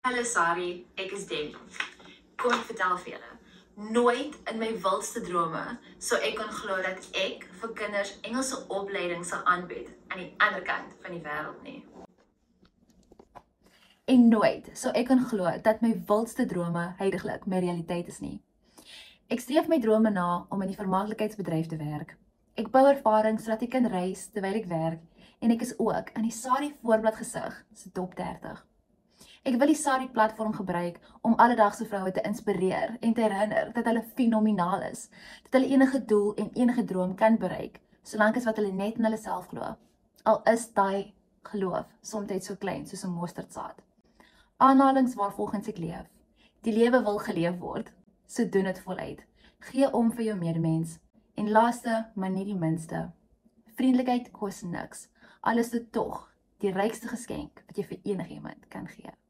Hallo Sari, ek is Demi. Kom ek vertel vir julle. Nooit in my wildste drome sou ek kon glo dat ek vir kinders Engelse opleiding sal aanbied aan die ander kant van die wêreld nie. En nooit sou ek kon glo dat my wildste drome heidaglik my realiteit is nie. Ek streef my drome na om in die vermaaklikheidsbedryf te werk. Ek bou ervaring sodat ek kan reis terwyl ek werk en ek is ook in die Sari voorblad gesig se top 30. Ek wil die Sari platform gebruik om alledaagse vroue te inspireer en te herinner dat hulle fenomenaal is, dat hulle enige doel en enige droom kan bereik, solank as wat hulle net in hulle self glo. Al is daai geloof soms so klein soos 'n mosterdsaad. Aanhalings waarvolgens ek leef. Die lewe wil geleef word, so doen dit voluit. Gee om vir jou medemens. En laaste, maar nie die minste, vriendelikheid kos niks. Alles is tog die rykste geskenk wat jy vir enigiemand kan gee.